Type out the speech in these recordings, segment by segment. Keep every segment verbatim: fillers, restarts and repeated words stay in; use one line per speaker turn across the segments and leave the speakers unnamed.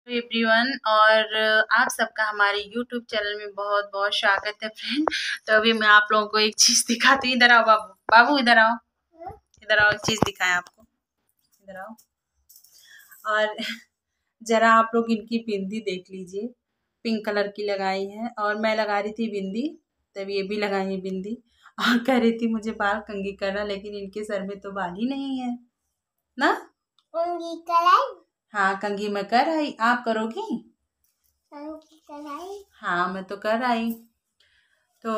Everyone और आप सबका हमारे यूट्यूब चैनल में बहुत बहुत स्वागत है फ्रेंड। तो अभी मैं आप लोगों को एक चीज दिखाती हूँ। इधर आओ बाबू, बाबू इधर आओ, इधर आओ, एक चीज दिखाएं आपको। इधर आओ और जरा आप लोग इनकी बिंदी देख लीजिए, पिंक कलर की लगाई है और मैं लगा रही थी बिंदी, तब ये भी लगाई है बिंदी और कह रही थी मुझे बाल कंघी करना, लेकिन इनके सर में तो बाल ही नहीं है ना। कंघी कराई? हाँ, कंघी मैं कर आई, आप करोगी? कंघी कराई? हाँ, मैं तो कर आई। तो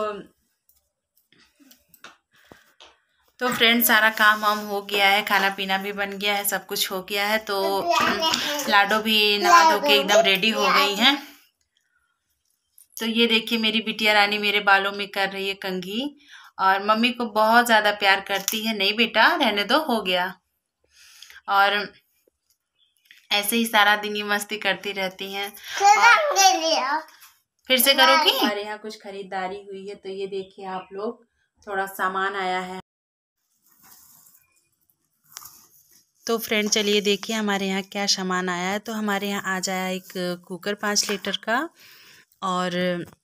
तो फ्रेंड सारा काम वाम हो गया है, खाना पीना भी बन गया है, सब कुछ हो गया है। तो लाडो भी नहा धो के एकदम रेडी हो गई हैं। तो ये देखिए मेरी बिटिया रानी मेरे बालों में कर रही है कंघी और मम्मी को बहुत ज़्यादा प्यार करती है। नहीं बेटा रहने दो, हो गया। और ऐसे ही सारा दिन ये मस्ती करती रहती हैं। फिर से करोगी? हमारे यहाँ कुछ खरीदारी हुई है, तो ये देखिए आप लोग, थोड़ा सामान आया है। तो फ्रेंड चलिए देखिए हमारे यहाँ क्या सामान आया है। तो हमारे यहाँ आ जाया एक कुकर पाँच लीटर का, और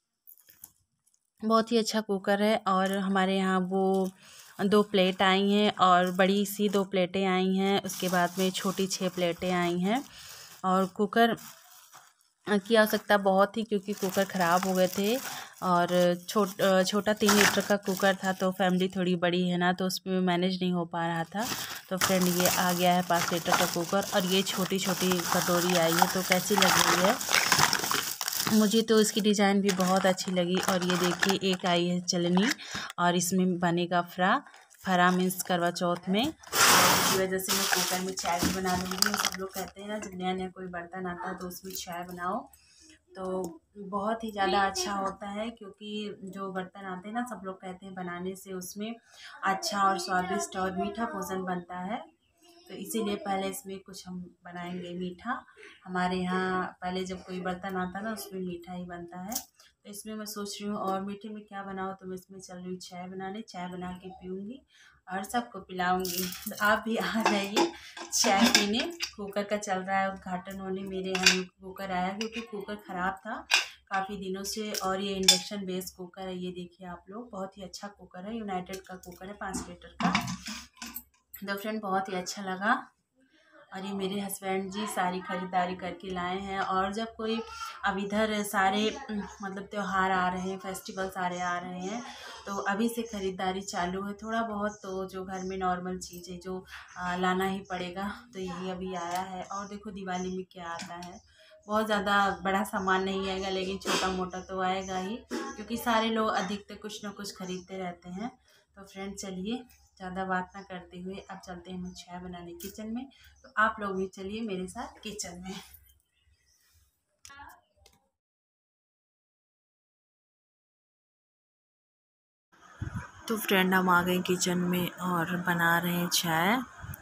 बहुत ही अच्छा कुकर है। और हमारे यहाँ वो दो प्लेट आई हैं और बड़ी सी दो प्लेटें आई हैं, उसके बाद में छोटी छः प्लेटें आई हैं। और कुकर की आवश्यकता बहुत थी क्योंकि कुकर ख़राब हो गए थे और छोट छोटा तीन लीटर का कुकर था, तो फैमिली थोड़ी बड़ी है ना, तो उसमें मैनेज नहीं हो पा रहा था। तो फ्रेंड ये आ गया है पाँच लीटर का कुकर, और ये छोटी छोटी कटोरी आई है। तो कैसी लग रही है? मुझे तो इसकी डिज़ाइन भी बहुत अच्छी लगी। और ये देखिए एक आई है चलनी, और इसमें बनेगा फ्रा फरा मीन्स करवा चौथ में। इसी वजह से मैं कुकर में चाय भी बना लूँगी। सब लोग कहते हैं ना जब नया नया कोई बर्तन आता है तो उसमें चाय बनाओ, तो बहुत ही ज़्यादा अच्छा होता है, क्योंकि जो बर्तन आते हैं ना सब लोग कहते हैं बनाने से उसमें अच्छा और स्वादिष्ट और मीठा भोजन बनता है। तो इसीलिए पहले इसमें कुछ हम बनाएंगे मीठा। हमारे यहाँ पहले जब कोई बर्तन आता ना उसमें मीठा ही बनता है। तो इसमें मैं सोच रही हूँ और मीठे में क्या बनाऊँ, तो मैं इसमें चल रही हूँ चाय बनाने। चाय बना के पीऊँगी और सबको पिलाऊंगी। तो आप भी आ जाइए चाय पीने। कुकर का चल रहा है उद्घाटन होने। मेरे यहाँ कुकर आया क्योंकि कुकर ख़राब था काफ़ी दिनों से, और ये इंडक्शन बेस्ड कुकर है। ये देखिए आप लोग, बहुत ही अच्छा कुकर है, यूनाइटेड का कुकर है पाँच लीटर का। तो फ्रेंड बहुत ही अच्छा लगा। और ये मेरे हस्बैंड जी सारी ख़रीदारी करके लाए हैं। और जब कोई अब इधर सारे मतलब त्यौहार आ रहे हैं, फेस्टिवल सारे आ रहे हैं, तो अभी से ख़रीदारी चालू है। थोड़ा बहुत तो जो घर में नॉर्मल चीज़ें जो आ, लाना ही पड़ेगा, तो यही अभी आया है। और देखो दिवाली में क्या आता है, बहुत ज़्यादा बड़ा सामान नहीं आएगा, लेकिन छोटा मोटा तो आएगा ही, क्योंकि सारे लोग अधिकतर कुछ ना कुछ ख़रीदते रहते हैं। तो फ्रेंड चलिए ज़्यादा बात ना करते हुए अब चलते हैं हम चाय बनाने किचन में। तो आप लोग भी चलिए मेरे साथ किचन में। तो फ्रेंड हम आ गए किचन में और बना रहे हैं चाय।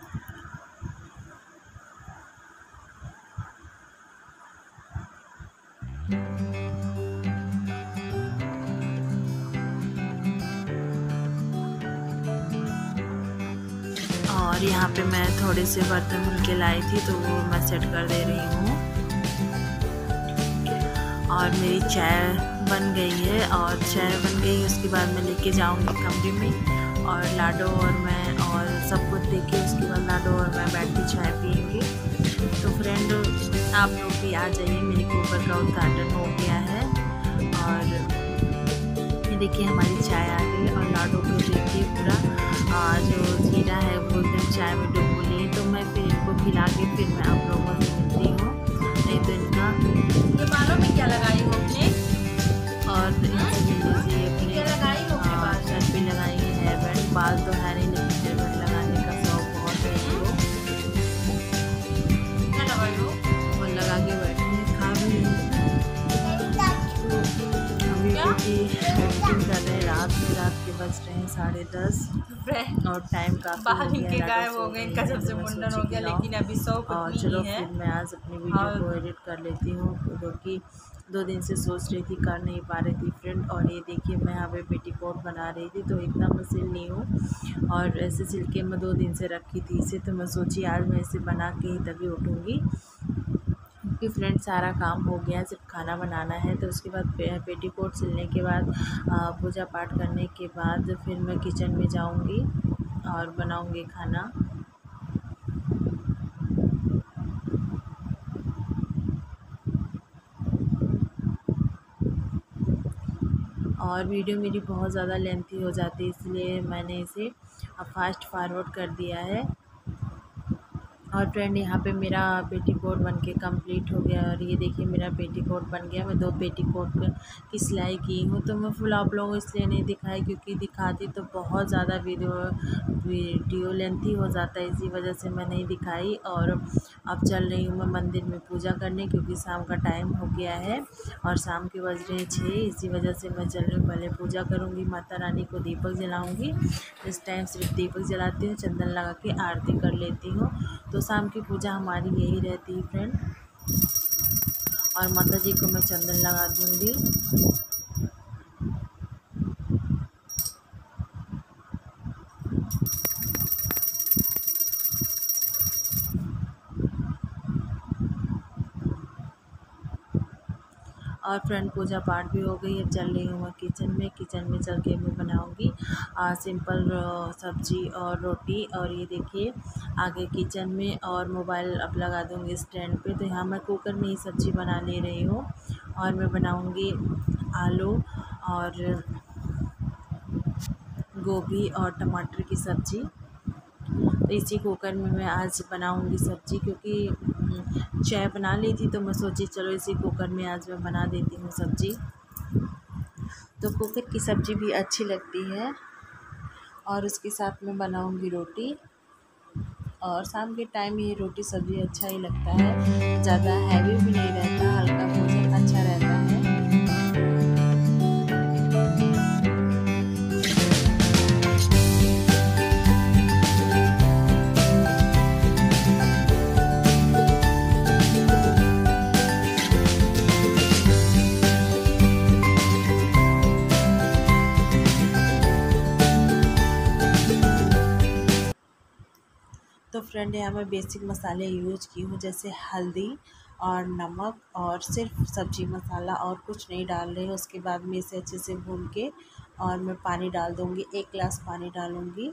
और यहाँ पे मैं थोड़े से बर्तन धुल के लाई थी, तो वो मैं सेट कर दे रही हूँ। और मेरी चाय बन गई है, और चाय बन गई उसके बाद मैं लेके जाऊँगी कमरे में, और लाडो और मैं और सब कुछ देखिए, उसके बाद लाडो और मैं बैठ के चाय पियेंगे। तो फ्रेंड आप लोग भी आ जाइए, मेरे कुकर का उद्घाटन हो गया है। और ये देखिए हमारी चाय आ गई, और लाडो को देखिए पूरा जो जीरा है वो एकदम चाय में डुबो लिए। तो मैं फिर इनको खिला के फिर मैं आप लोगों से मिलती हूँ। नहीं तो इनका ये बालों में क्या लगाई हो अपने, और इनसे मिल लीजिए अपने क्या लगाई हो अपने बाल, सर पे लगाई है हेयर बैंड। बाल तो है नहीं, लेकिन हेयर बैंड लगाने का शौक बहुत है इनको। क्या लगाई हो? और लगा के बैठी है, खा भी अभी एडिटिंग कर रहे हैं रात में। रात के बज रहे हैं साढ़े दस, और टाइम काफ़ी बाहर के गायब हो गए, इनका जब से मुंडन हो गया, लेकिन अभी सौ और चलो फिर मैं आज अपनी वीडियो को एडिट कर लेती हूँ, क्योंकि दो दिन से सोच रही थी कर नहीं पा रही थी फ्रेंड। और ये देखिए मैं यहाँ पे पेटीकोट बना रही थी, तो इतना मैं सिल नहीं हूँ, और ऐसे सिल के मैं दो दिन से रखी थी इसे। तो मैं सोची आज मैं इसे बना के ही तभी उठूँगी। कि फ्रेंड सारा काम हो गया, सिर्फ खाना बनाना है। तो उसके बाद पे, पेटीकोट सिलने के बाद पूजा पाठ करने के बाद फिर मैं किचन में जाऊंगी और बनाऊंगी खाना। और वीडियो मेरी बहुत ज़्यादा लेंथी हो जाती है, इसलिए मैंने इसे फास्ट फॉरवर्ड कर दिया है। और फ्रेंड यहाँ पे मेरा पेटीकोट बन के कम्प्लीट हो गया। और ये देखिए मेरा पेटीकोट बन गया। मैं दो पेटीकोट की सिलाई की हूँ। तो मैं फुल आप लोगों को इसलिए नहीं दिखाई क्योंकि दिखाती तो बहुत ज़्यादा वीडियो वीडियो लेंथी हो जाता है, इसी वजह से मैं नहीं दिखाई। और अब चल रही हूँ मैं मंदिर में पूजा करने, क्योंकि शाम का टाइम हो गया है और शाम के बज रहे हैं छः। इसी वजह से मैं चल रही हूँ, पहले पूजा करूँगी, माता रानी को दीपक जलाऊँगी। इस टाइम सिर्फ दीपक जलाती हूँ, चंदन लगा के आरती कर लेती हूँ। तो शाम की पूजा हमारी यही रहती है फ्रेंड। और माता जी को मैं चंदन लगा दूँगी। और फ्रेंड पूजा पाठ भी हो गई। अब चल रही हूँ मैं किचन में। किचन में चल के मैं बनाऊँगी सिंपल सब्जी और रोटी। और ये देखिए आगे किचन में, और मोबाइल अब लगा दूँगी स्टैंड पे। तो यहाँ मैं कुकर में ही सब्ज़ी बना ले रही हूँ। और मैं बनाऊँगी आलू और गोभी और टमाटर की सब्ज़ी। तो इसी कुकर में मैं आज बनाऊंगी सब्ज़ी, क्योंकि चाय बना ली थी तो मैं सोची चलो इसी कुकर में आज मैं बना देती हूँ सब्ज़ी। तो कुकर की सब्ज़ी भी अच्छी लगती है। और उसके साथ में बनाऊंगी रोटी। और शाम के टाइम ये रोटी सब्ज़ी अच्छा ही लगता है, ज़्यादा हैवी भी नहीं रहता, हल्का भोजन अच्छा रहता है। तो फ्रेंड यहाँ मैं बेसिक मसाले यूज की हूँ, जैसे हल्दी और नमक और सिर्फ सब्जी मसाला, और कुछ नहीं डाल रही हूँ। उसके बाद मैं इसे अच्छे से भून के और मैं पानी डाल दूँगी, एक गिलास पानी डालूँगी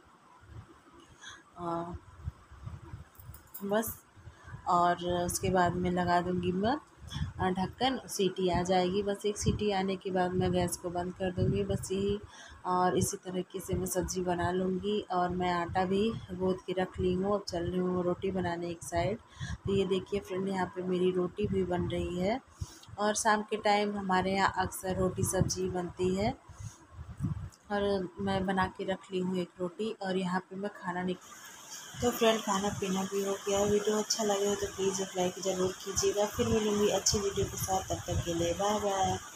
बस। और उसके बाद मैं लगा दूँगी मैं ढक्कन, सीटी आ जाएगी। बस एक सीटी आने के बाद मैं गैस को बंद कर दूँगी, बस यही। और इसी तरीके से मैं सब्ज़ी बना लूँगी। और मैं आटा भी गूँथ के रख ली हूँ। अब चल रही हूँ रोटी बनाने एक साइड। तो ये देखिए फ्रेंड यहाँ पे मेरी रोटी भी बन रही है। और शाम के टाइम हमारे यहाँ अक्सर रोटी सब्ज़ी बनती है। और मैं बना के रख ली हूँ एक रोटी। और यहाँ पे मैं खाना निक तो फ्रेंड खाना पीना भी हो गया। वीडियो अच्छा लगे तो प्लीज़ एक लाइक ज़रूर कीजिएगा। फिर मिलूँगी अच्छी वीडियो के साथ, तब तक के लिए बाय बाय।